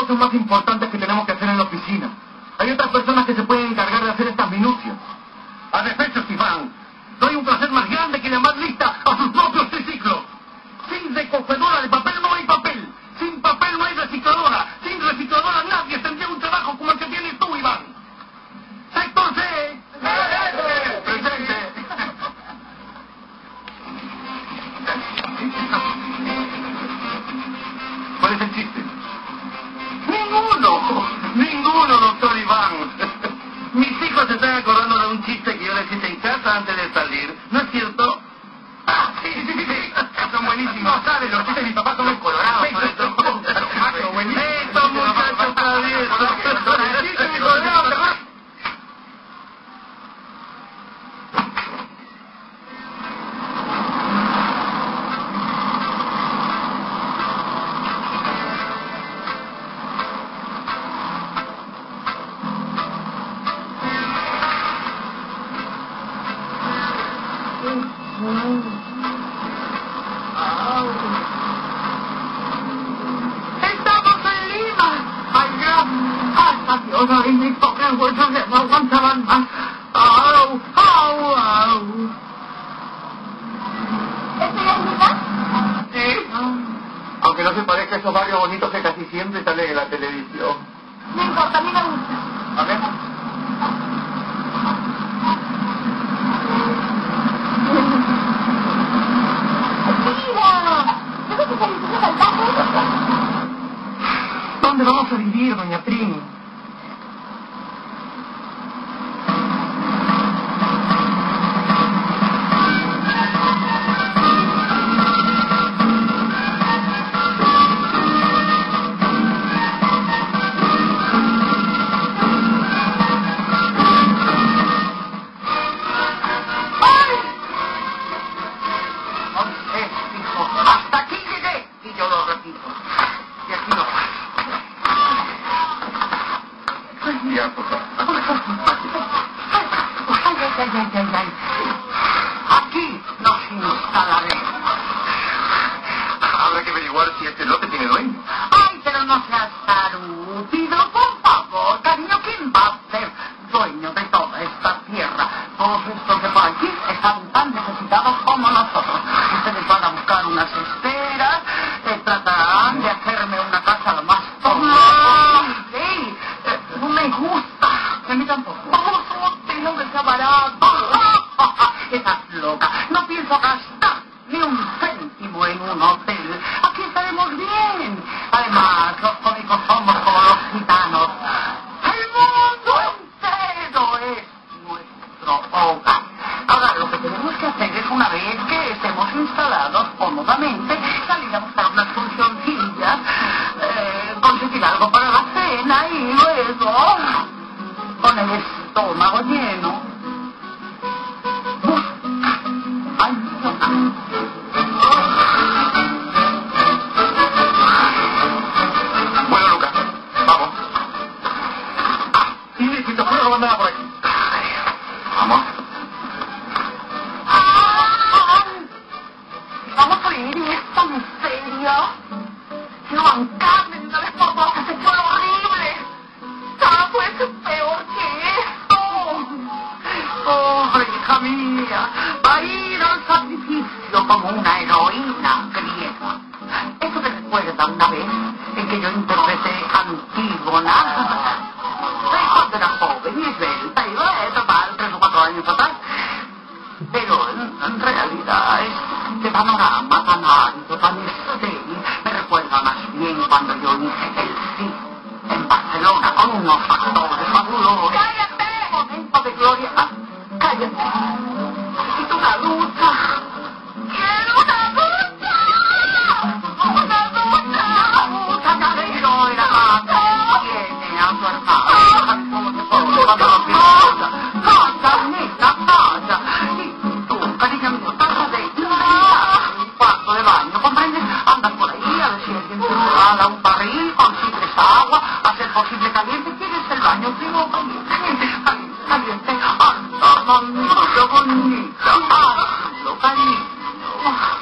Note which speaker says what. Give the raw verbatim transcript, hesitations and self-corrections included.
Speaker 1: cosas más importantes que tenemos que hacer en la oficina. Hay otras personas que se pueden encargar de hacer estas minucias. A despecho, Iván. No hay un placer más grande que llamar lista a sus propios triciclos. Sin recogedora de papel no hay papel. Sin papel no hay recicladora. Sin recicladora nadie tendría un trabajo como el que tienes tú, Iván. ¡Sector C! ¡Presente! ¡Presente! ¿Cuál es el chiste? ¡Ninguno! ¡Ninguno, doctor Iván! Mis hijos se están acordando de un chiste que yo les hice en casa antes de salir. ¿No es cierto? Ah, sí, sí, sí. Son buenísimos. No sabes, los chistes de mi papá son los colorados. Estos muchachos traviesos. Los chistes colorados. ¡Estamos en Lima! ¡Ay, Dios! ¡Hasta Dios! ¡Ay, mis pobres huesos no aguantaban más! ¡Au! ¡Au! ¡Au!
Speaker 2: ¿Estoy en Lima?
Speaker 1: Sí. Aunque no se parezca a esos barrios bonitos que casi siempre salen en la televisión.
Speaker 2: No importa, a mí me gusta.
Speaker 1: A ver. ¿Dónde vamos a vivir, doña Trini? Hasta aquí llegué, y yo lo repito. Y aquí no va. Ya, por favor. Ay, ay, ay, ay, ay, ay. Aquí nos instalaremos. Habrá que averiguar si este lote tiene dueño. Ay, pero no seas tarúpido, por favor, cariño. ¿Quién va a ser dueño de toda esta tierra? Todos estos de por aquí están tan necesitados como nosotros. Ustedes van a buscar unas esteras, eh, tratarán de hacerme una casa lo más tonta. Sí, eh, no me gusta. A mí tampoco. Vamos, no me sea barato. Estás loca. No pienso gastar ni un céntimo en un hotel. Aquí estaremos bien. Además, los cómicos somos como los gitanos. El mundo entero es nuestro hogar. Ahora, lo que tenemos que hacer es, una vez que estemos instalados cómodamente, salir a buscar unas funcioncillas, eh, conseguir algo para la cena y luego, con el estómago lleno, buscar ayuda. Bueno, Lucas, vamos. Ah, y si te puedo mandar por aquí. Vamos. Vamos a ir, ¿y es tan serio? Quiero bancarme de una vez por todas, ese fue horrible. Nada puede ser peor que esto. Oh, hija mía, va a ir al sacrificio como una heroína griega. ¿Eso te recuerda una vez en que yo interpreté Antígona? Cuando era joven y esbelta, y eh, total, tres o cuatro años atrás. Pero en, en realidad este panorama tan alto, tan estéril, me recuerda más bien cuando yo hice el sí en Barcelona con unos actores fabulosos. ¡Cállate! Momento de gloria. Ah, cállate. Necesito una ducha. ¡Quiero una ducha! ¡Una ducha! ¡Una ducha, cabello! Era la que tiene a su hermano. ¿Cómo se pone cuando lo piensa? ¡Calla, nena, calla! Y tú, cariño mío, pasa de un cuarto de baño, ¿comprendes? Andas por ahí a ver si alguien te regala un barril, consigues agua, a ser posible caliente, quieres el baño frío, caliente, caliente, caliente. ¡Anda, mamita bonita! ¡Hazlo, cariño!